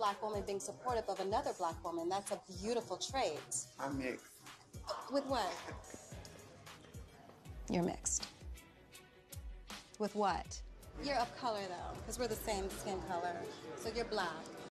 black woman being supportive of another black woman. That's a beautiful trait. I'm mixed. With what? You're mixed. With what? You're of color, though, because we're the same skin color. So you're black.